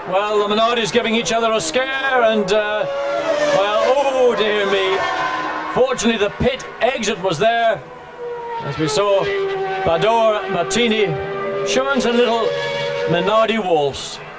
Well, the Minardi's giving each other a scare, and well, oh dear me. Fortunately, the pit exit was there, as we saw Badoer, Martini showing us a little Minardi waltz.